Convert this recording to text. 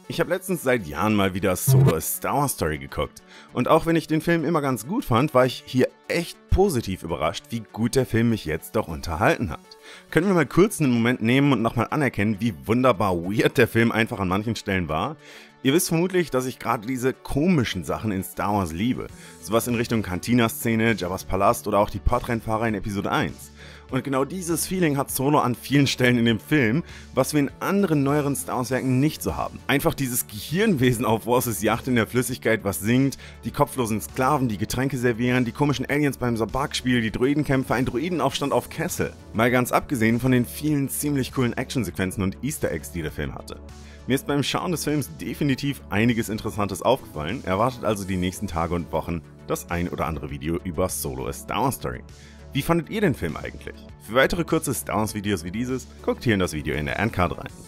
Ich habe letztens seit Jahren mal wieder Solo: A Star Wars Story geguckt. Und auch wenn ich den Film immer ganz gut fand, war ich hier echt positiv überrascht, wie gut der Film mich jetzt doch unterhalten hat. Können wir mal kurz einen Moment nehmen und nochmal anerkennen, wie wunderbar weird der Film einfach an manchen Stellen war? Ihr wisst vermutlich, dass ich gerade diese komischen Sachen in Star Wars liebe. Sowas in Richtung Cantina-Szene, Jabba's Palast oder auch die Podrennfahrer in Episode 1. Und genau dieses Feeling hat Solo an vielen Stellen in dem Film, was wir in anderen neueren Star Wars Werken nicht so haben. Einfach dieses Gehirnwesen auf Wars' Yacht in der Flüssigkeit, was singt, die kopflosen Sklaven, die Getränke servieren, die komischen Aliens beim Sabak-Spiel, die Droidenkämpfe, ein Droidenaufstand auf Kessel. Mal ganz abgesehen von den vielen ziemlich coolen Actionsequenzen und Easter Eggs, die der Film hatte. Mir ist beim Schauen des Films definitiv einiges Interessantes aufgefallen, erwartet also die nächsten Tage und Wochen das ein oder andere Video über Solo: A Star Wars Story. Wie fandet ihr den Film eigentlich? Für weitere kurze Star Wars Videos wie dieses, guckt hier in das Video in der Endcard rein.